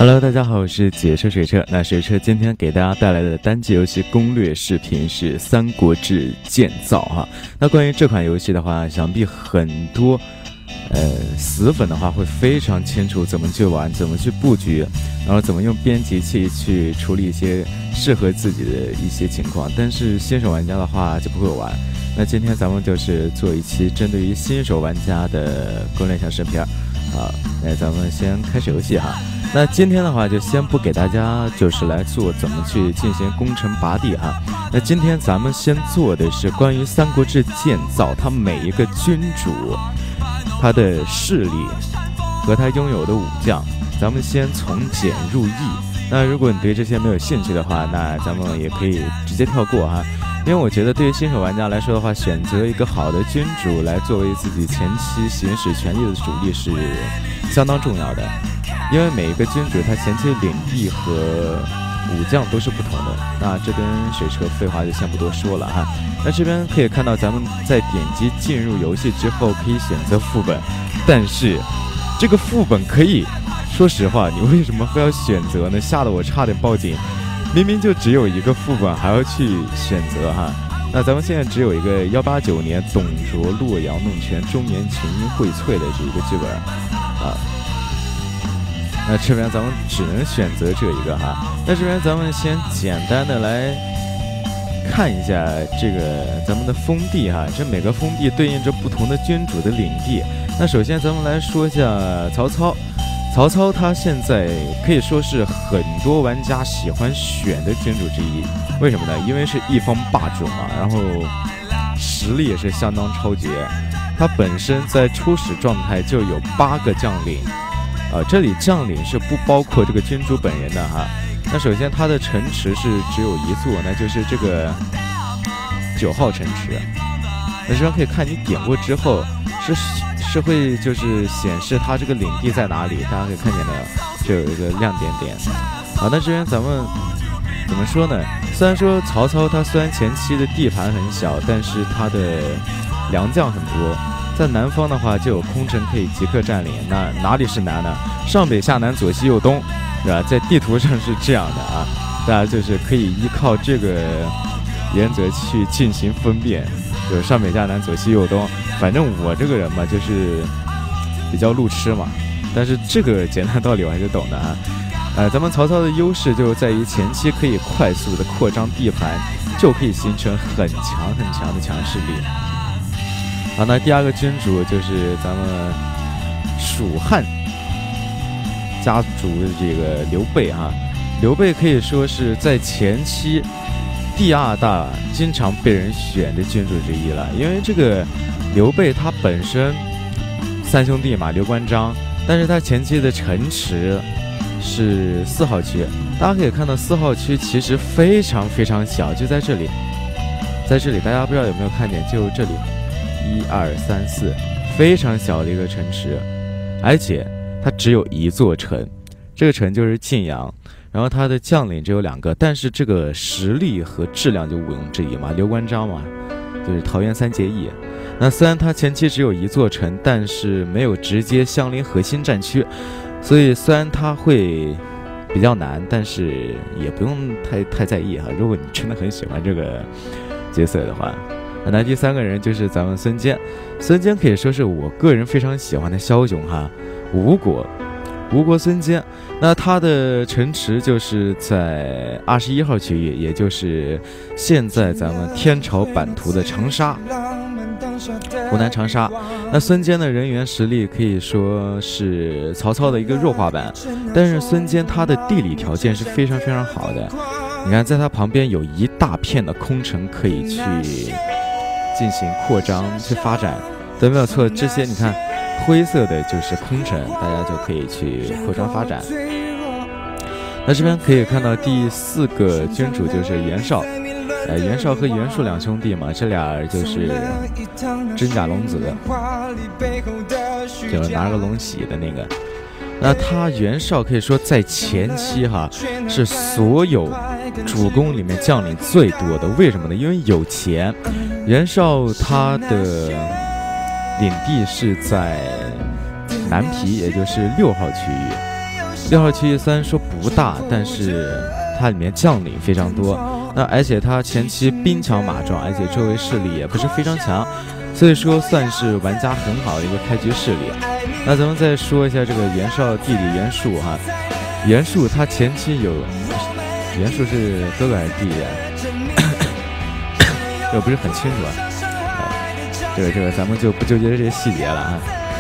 Hello， 大家好，我是解说水车。那水车今天给大家带来的单机游戏攻略视频是《三国志建造》哈。那关于这款游戏的话，想必很多死粉的话会非常清楚怎么去玩，怎么去布局，然后怎么用编辑器去处理一些适合自己的一些情况。但是新手玩家的话就不会玩。那今天咱们就是做一期针对于新手玩家的攻略小视频啊。那咱们先开始游戏哈。那今天的话就先不给大家就是来做怎么去进行攻城拔地哈。那今天咱们先做的是关于三国志建造，它每一个君主他的势力和他拥有的武将，咱们先从简入易。那如果你对这些没有兴趣的话，那咱们也可以直接跳过哈。因为我觉得对于新手玩家来说的话，选择一个好的君主来作为自己前期行使权力的主力是相当重要的。因为每一个君主他前期领地和武将都是不同的。那这边水车废话就先不多说了哈。那这边可以看到咱们在点击进入游戏之后可以选择副本，但是这个副本可以说实话你为什么非要选择呢？吓得我差点报警，明明就只有一个副本还要去选择哈。那咱们现在只有一个189年董卓洛阳弄权中年群英荟萃的这一个剧本啊。那这边咱们只能选择这一个哈。那这边咱们先简单的来看一下这个咱们的封地哈，这每个封地对应着不同的君主的领地。那首先咱们来说一下曹操。曹操他现在可以说是很多玩家喜欢选的君主之一，为什么呢？因为是一方霸主嘛，然后实力也是相当超绝。他本身在初始状态就有8个将领。这里将领是不包括这个君主本人的哈。那首先他的城池是只有一座，那就是这个9号城池。那这边可以看你点过之后是会就是显示他这个领地在哪里，大家可以看见的就有一个亮点点。好，那这边咱们怎么说呢？虽然说曹操他虽然前期的地盘很小，但是他的良将很多。在南方的话就有空城可以即刻占领。那哪里是南呢？上北下南左西右东，对吧？在地图上是这样的啊，大家就是可以依靠这个原则去进行分辨，就是上北下南左西右东。反正我这个人嘛就是比较路痴嘛，但是这个简单道理我还是懂的啊。咱们曹操的优势就在于前期可以快速的扩张地盘，就可以形成很强的强势力。好，那第二个君主就是咱们蜀汉家族的这个刘备哈。刘备可以说是在前期第2大经常被人选的君主之一了。因为这个刘备他本身3兄弟嘛，刘关张，但是他前期的城池是4号区。大家可以看到4号区其实非常小，就在这里，大家不知道有没有看见，就这里1、2、3、4，非常小的一个城池，而且它只有一座城，这个城就是晋阳。然后它的将领只有2个，但是这个实力和质量就毋庸置疑嘛，刘关张嘛，就是桃园3结义。那虽然它前期只有一座城，但是没有直接相邻核心战区，所以虽然它会比较难，但是也不用太在意哈。如果你真的很喜欢这个角色的话。那第3个人就是咱们孙坚。孙坚可以说是我个人非常喜欢的枭雄哈，吴国孙坚。那他的城池就是在21号区域，也就是现在咱们天朝版图的长沙，湖南长沙。那孙坚的人员实力可以说是曹操的一个弱化版，但是孙坚他的地理条件是非常好的。你看在他旁边有一大片的空城可以去进行扩张去发展，对，没有错。这些你看灰色的就是空城，大家就可以去扩张发展。那这边可以看到第4个君主就是袁绍。袁绍和袁术2兄弟嘛，这俩就是真假龙子，就是拿个龙玺的那个。那他袁绍可以说在前期哈是所有主公里面将领最多的，为什么呢？因为有钱。袁绍他的领地是在南皮，也就是6号区域。 6号区域虽然说不大，但是它里面将领非常多，那而且它前期兵强马壮，而且周围势力也不是非常强，所以说算是玩家很好的一个开局势力。那咱们再说一下这个袁绍弟弟袁术哈，袁术他前期有，袁术是哥哥还是弟弟啊？这不是很清楚啊。这个咱们就不纠结这些细节了啊。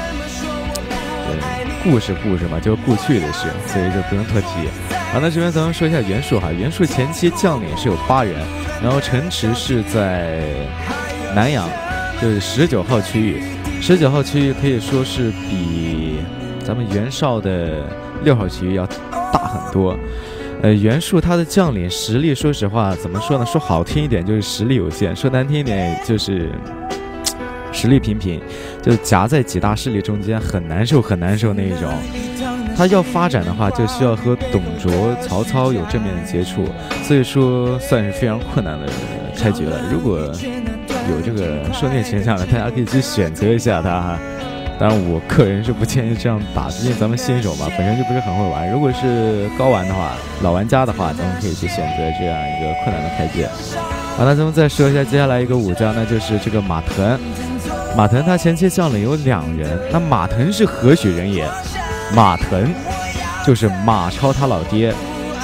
故事嘛，就是过去的事，所以就不用特提。好，那这边咱们说一下袁术哈，袁术前期将领是有8人，然后城池是在南阳，就是19号区域。19号区域可以说是比咱们袁绍的6号区域要大很多。袁术他的将领实力，说实话怎么说呢？说好听一点就是实力有限，说难听一点就是实力平平，就夹在几大势力中间，很难受那一种。他要发展的话，就需要和董卓、曹操有正面的接触，所以说算是非常困难的开局了。如果有这个受虐倾向的，大家可以去选择一下他哈。当然，我个人是不建议这样打，毕竟咱们新手嘛，本身就不是很会玩。如果是高玩的话，老玩家的话，咱们可以去选择这样一个困难的开局。好，那咱们再说一下接下来一个武将，那就是这个马腾。马腾他前期将领有2人，那马腾是何许人也？马腾就是马超他老爹。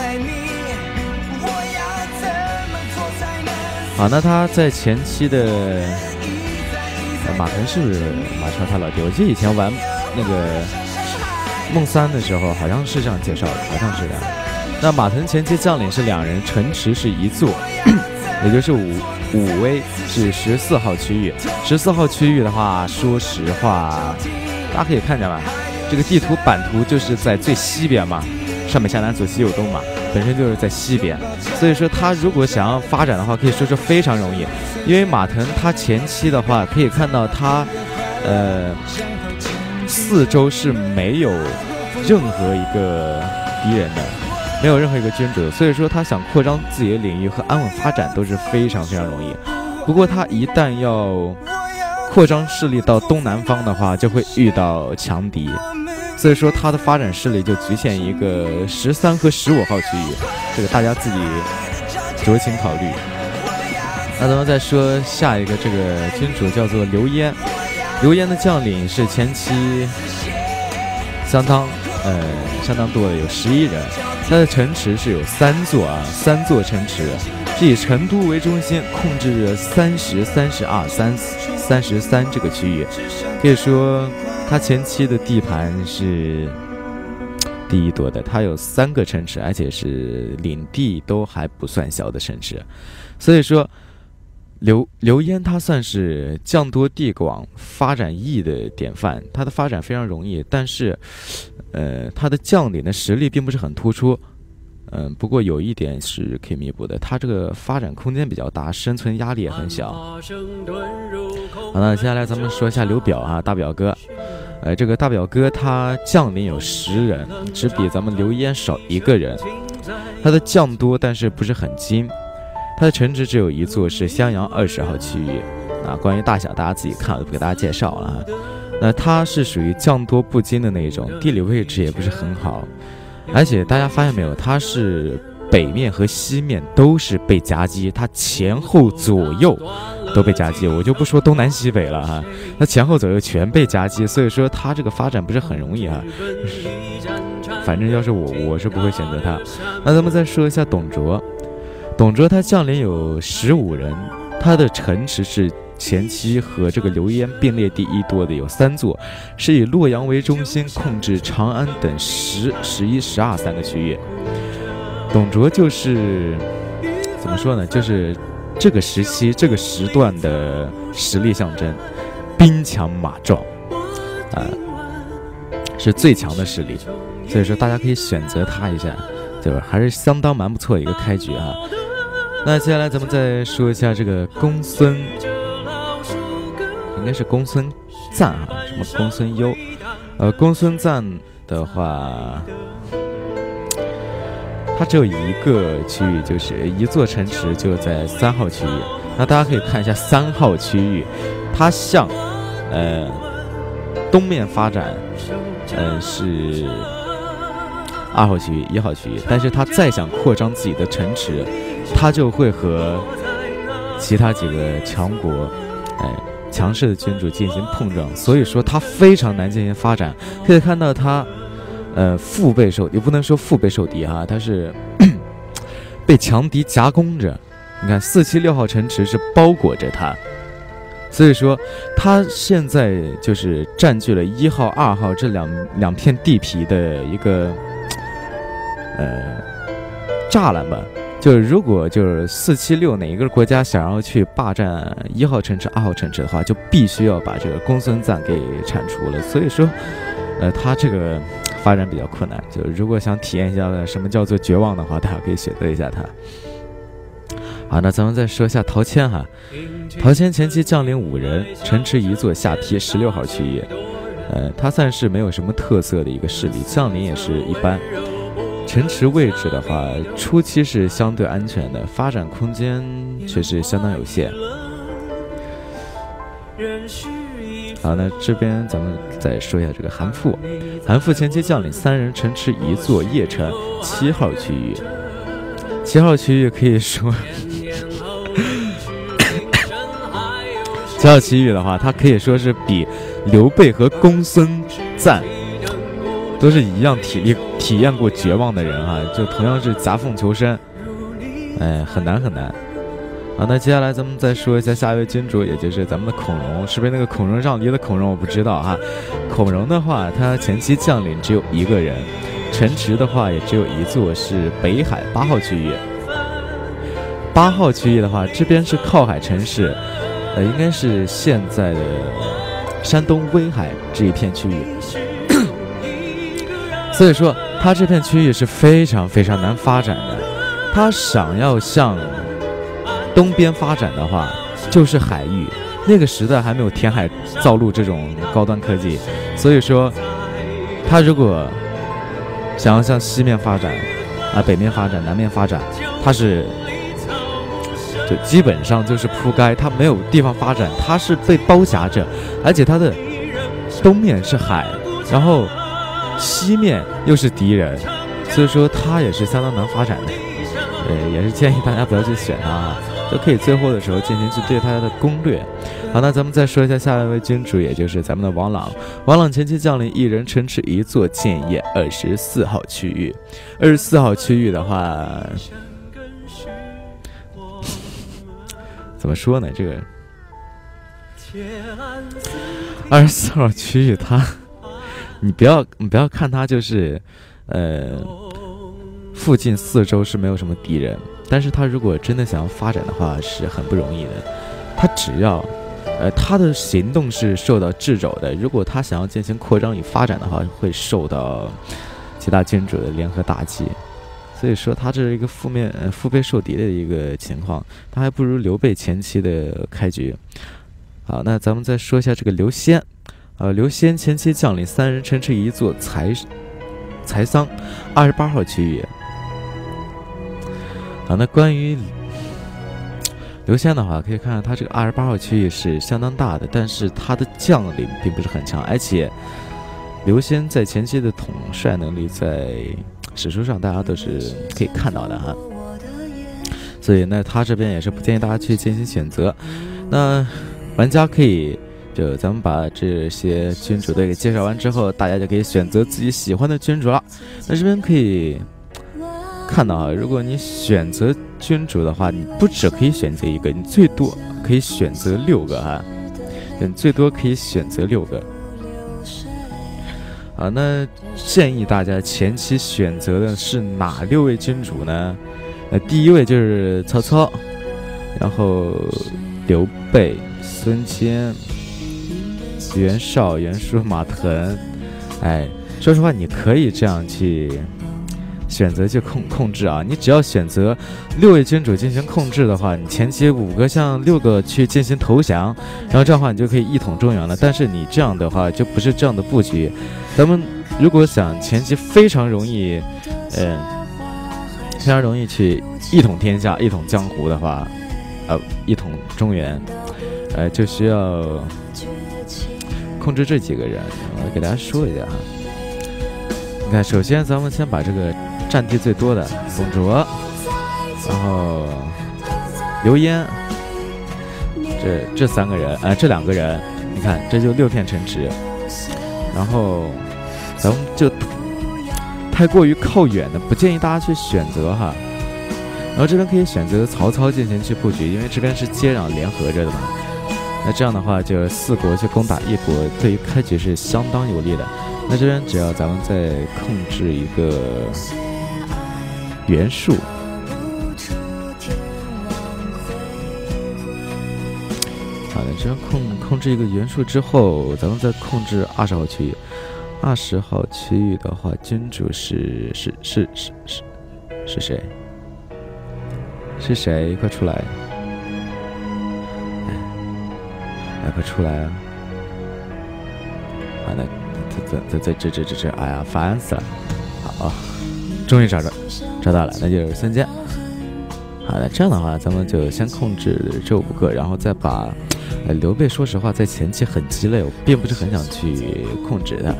好，那他在前期的马腾是不是马超他老爹？我记得以前玩那个梦3的时候，好像是这样介绍的，好像是的。那马腾前期将领是2人，城池是1座，也就是武威是14号区域。14号区域的话，说实话，大家可以看见吧，这个地图版图就是在最西边嘛，上北下南左西右东嘛，本身就是在西边，所以说他如果想要发展的话，可以说是非常容易。因为马腾他前期的话，可以看到他4周是没有任何一个敌人的，没有任何一个君主，所以说他想扩张自己的领域和安稳发展都是非常容易。不过他一旦要扩张势力到东南方的话，就会遇到强敌，所以说他的发展势力就局限一个13和15号区域，这个大家自己酌情考虑。那咱们再说下一个这个君主叫做刘焉，刘焉的将领是前期相当多的，有11人。它的城池是有3座啊，3座城池是以成都为中心，控制着30、32、33这个区域。可以说，它前期的地盘是第一多的，它有3个城池，而且是领地都还不算小的城池。所以说，刘焉他算是将多地广、发展易的典范，他的发展非常容易，但是他的将领的实力并不是很突出，不过有一点是可以弥补的，他这个发展空间比较大，生存压力也很小。好，那接下来咱们说一下刘表啊，大表哥。这个大表哥他将领有10人，只比咱们刘焉少1个人，他的将多，但是不是很精。它的城池只有1座，是襄阳20号区域。关于大小大家自己看，我就不给大家介绍了。那它是属于将多不精的那种，地理位置也不是很好，而且大家发现没有，它是北面和西面都是被夹击，它前后左右都被夹击，我就不说东南西北了哈，它前后左右全被夹击，所以说它这个发展不是很容易啊。反正要是我是不会选择它。那咱们再说一下董卓。董卓他将领有15人，他的城池是前期和这个刘焉并列第1多的，有3座，是以洛阳为中心，控制长安等10、11、12 3个区域。董卓就是怎么说呢？就是这个时期、这个时段的实力象征，兵强马壮，是最强的势力。所以说大家可以选择他一下，就是还是相当蛮不错的一个开局啊。那接下来咱们再说一下这个公孙，应该是公孙瓒啊，什么公孙优？公孙瓒的话，它只有1个区域，就是1座城池，就在3号区域。那大家可以看一下3号区域，它向东面发展，是 2号区域、1号区域，但是他再想扩张自己的城池，他就会和其他几个强国，强势的君主进行碰撞，所以说他非常难进行发展。可以看到他，腹背受，也不能说腹背受敌哈，他是被强敌夹攻着。你看4、7、6号城池是包裹着他。所以说，他现在就是占据了1号、2号这两片地皮的一个栅栏吧。就是如果就是4、7、6哪一个国家想要去霸占1号城池、2号城池的话，就必须要把这个公孙瓒给铲除了。所以说，他这个发展比较困难。就如果想体验一下什么叫做绝望的话，大家可以选择一下他。好，那咱们再说一下陶谦哈。陶谦前期将领5人，城池1座，下邳16号区域。他算是没有什么特色的一个势力，将领也是一般。城池位置的话，初期是相对安全的，发展空间却是相当有限。好，那这边咱们再说一下这个韩馥。韩馥前期将领3人，城池1座，邺城7号区域。7号区域可以说7号区域的话，它可以说是比刘备和公孙瓒都是一样体验过绝望的人哈，就同样是夹缝求生，很难很难。好，那接下来咱们再说一下下一位君主，也就是咱们的孔融。是不是那个孔融让梨的孔融我不知道哈。孔融的话，他前期将领只有1个人，城池的话也只有1座，是北海8号区域。8号区域的话，这边是靠海城市，应该是现在的山东威海这一片区域。所以说，他这片区域是非常非常难发展的。他想要向东边发展的话，就是海域。那个时代还没有填海造陆这种高端科技，所以说，他如果想要向西面发展，北面发展、南面发展，他是就基本上就是铺盖，他没有地方发展，他是被包夹着，而且他的东面是海，然后西面又是敌人，所以说他也是相当难发展的。也是建议大家不要去选他啊，就可以最后的时候进行去对他的攻略。好，那咱们再说一下下一位君主，也就是咱们的王朗。王朗前期将领1人，城池1座，建业24号区域。24号区域的话，怎么说呢？这个24号区域它，你不要看它就是附近4周是没有什么敌人，但是他如果真的想要发展的话是很不容易的。他只要他的行动是受到掣肘的，如果他想要进行扩张与发展的话，会受到其他君主的联合打击。所以说他这是一个腹背受敌的一个情况，他还不如刘备前期的开局。好，那咱们再说一下这个刘仙。刘仙前期将领3人，城池1座，柴桑28号区域。好，那关于刘仙的话，可以看到他这个28号区域是相当大的，但是他的将领并不是很强，而且刘仙在前期的统帅能力在史书上大家都是可以看到的哈，所以那他这边也是不建议大家去进行选择。那玩家可以就咱们把这些君主队给介绍完之后，大家就可以选择自己喜欢的君主了。那这边可以看到啊，如果你选择君主的话，你不只可以选择1个，你最多可以选择6个啊，你最多可以选择6个。好，那建议大家前期选择的是哪6位君主呢？第1位就是曹操，然后刘备、孙坚、袁绍、袁术、马腾。说实话，你可以这样去选择去控制啊，你只要选择6位君主进行控制的话，你前期5个向6个去进行投降，然后这样的话你就可以一统中原了。但是你这样的话就不是这样的布局。咱们如果想前期非常容易去一统天下、一统江湖的话，一统中原，就需要控制这几个人。我给大家说一下哈。 你看，首先咱们先把这个占地最多的董卓，然后刘焉，这3个人，这2个人，你看这就6片城池，然后咱们就太过于靠远的，不建议大家去选择哈。然后这边可以选择曹操进行去布局，因为这边是接壤联合着的嘛。那这样的话，就4国去攻打1国，对于开局是相当有利的。那这边只要咱们再控制一个袁术，好的，这边控制一个袁术之后，咱们再控制20号区域。20号区域的话，君主是谁？是谁？快出来！来，快出来啊！好，那这，哎呀，烦死了！好，终于找到了，那就是孙坚。好的，这样的话，咱们就先控制这5个，然后再把刘备。说实话，在前期很鸡肋，我并不是很想去控制他。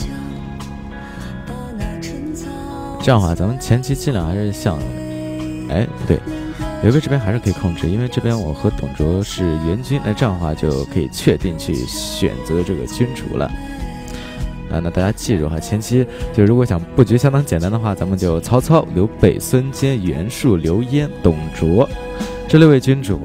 这样的话，咱们前期尽量还是像，不对，刘备这边还是可以控制，因为这边我和董卓是援军，那这样的话就可以确定去选择这个君主了。那大家记住哈，前期就如果想布局相当简单的话，咱们就曹操、刘备、孙坚、袁术、刘焉、董卓这6位君主。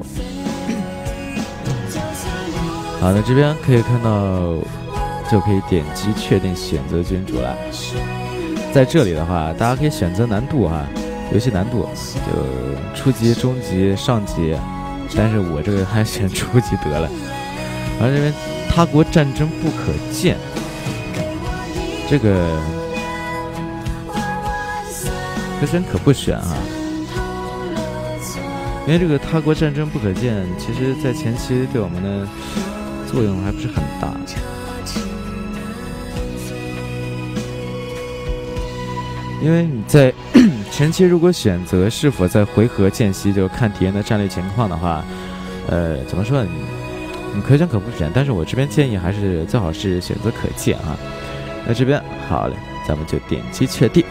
好的，这边可以看到，就可以点击确定选择君主了。在这里的话，大家可以选择难度哈，游戏难度就初级、中级、上级，但是我这个还选初级得了。然后这边他国战争不可见。这个选可不选啊，因为这个他国战争不可见，其实在前期对我们的作用还不是很大。因为你在前期如果选择是否在回合间隙就看敌人的战略情况的话，怎么说呢？你可选可不选，但是我这边建议还是最好是选择可见啊。那这边好嘞，咱们就点击确定。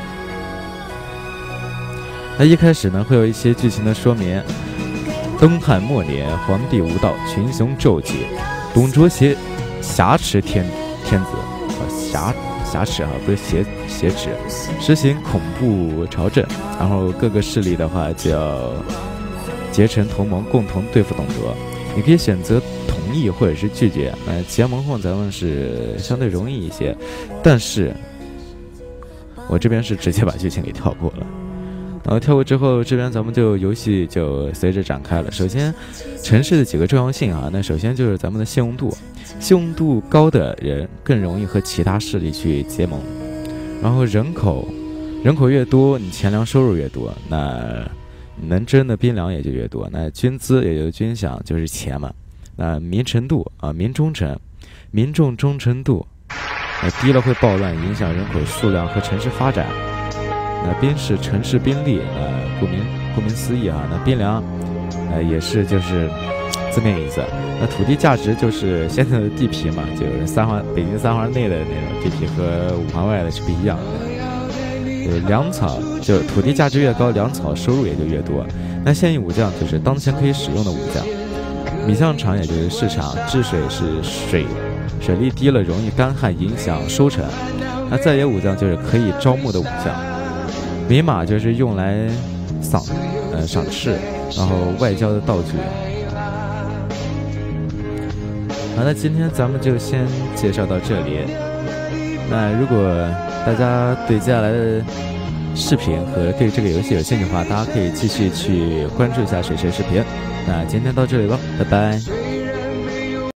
那一开始呢，会有一些剧情的说明。东汉末年，皇帝无道，群雄骤起，董卓挟持天子，挟持啊，不是挟持，实行恐怖朝政，然后各个势力的话就要结成同盟，共同对付董卓。你可以选择同意或者是拒绝。结盟后咱们是相对容易一些，但是我这边是直接把剧情给跳过了。然后跳过之后，这边咱们就游戏就随着展开了。首先，城市的几个重要性啊，那首先就是咱们的信用度，信用度高的人更容易和其他势力去结盟。然后人口越多，你钱粮收入越多，那能征的兵粮也就越多，那军资也就军饷就是钱嘛。那民诚度啊，民忠诚，民众忠诚度，低了会暴乱，影响人口数量和城市发展。那兵是城市兵力，顾名思义啊，那兵粮，也是就是字面意思。那土地价值就是现在的地皮嘛，就是北京3环内的那种地皮和5环外的是不一样的。粮草就土地价值越高，粮草收入也就越多。那现役武将就是当前可以使用的武将，米项场也就是市场，治水是水力低了容易干旱，影响收成。那在野武将就是可以招募的武将，民马就是用来赏赐，然后外交的道具。好，那今天咱们就先介绍到这里。那如果大家对接下来的视频和对这个游戏有兴趣的话，大家可以继续去关注一下水水视频。那今天到这里了，拜拜。